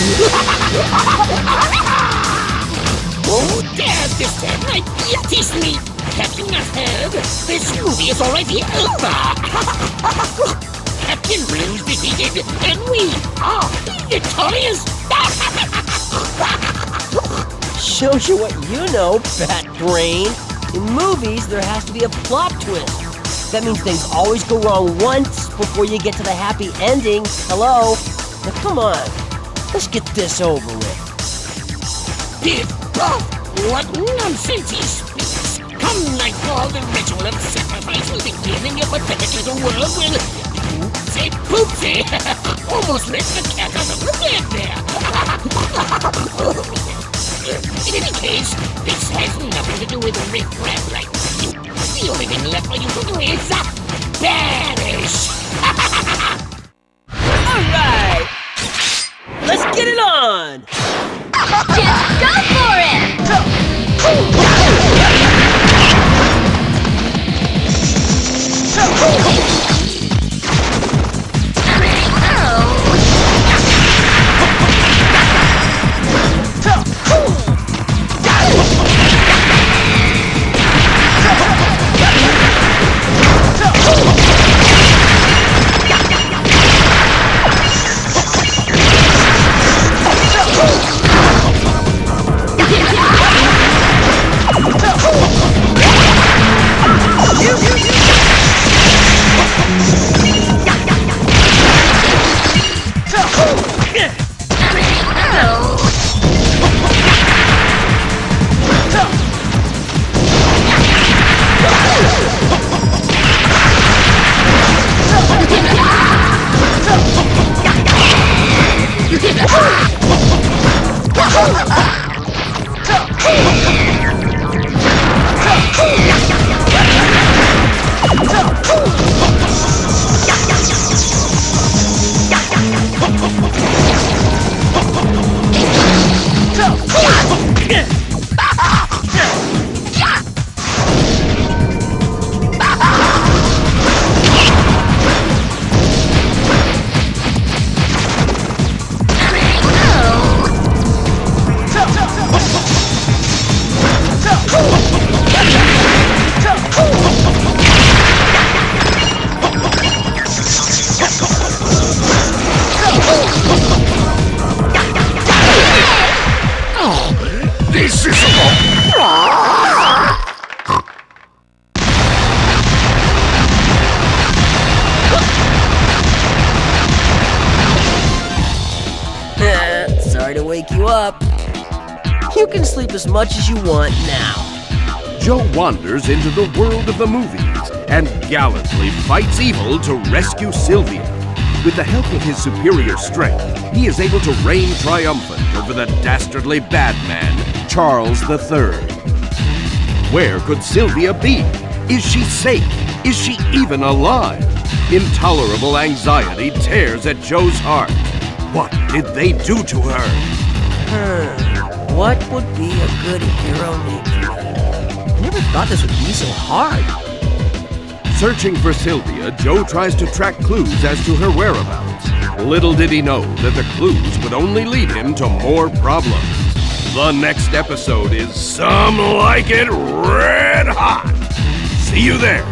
Oh, dare disturb my beauty sleep! Captain must have. This movie is already over! Captain Blue's defeated, and we are victorious! Shows you what you know, Bat Brain. In movies, there has to be a plot twist. That means things always go wrong once before you get to the happy ending. Hello? Now come on, let's get this over with. Big Buff, what nonsense he speaks! Come nightfall, the ritual of sacrifice will begin in your pathetic little world will... Poopsie! Almost let the cat out of the bed there! In any case, this has nothing to do with riff-raff like you. The only thing left for you to do is... vanish! Alright! Let's get it on! Just go for it! Sorry to wake you up. You can sleep as much as you want now. Joe wanders into the world of the movies and gallantly fights evil to rescue Sylvia. With the help of his superior strength, he is able to reign triumphant over the dastardly bad man, Charles III. Where could Sylvia be? Is she safe? Is she even alive? Intolerable anxiety tears at Joe's heart. What did they do to her? What would be a good hero name for me? I never thought this would be so hard. Searching for Sylvia, Joe tries to track clues as to her whereabouts. Little did he know that the clues would only lead him to more problems. The next episode is Some Like It Red Hot. See you there.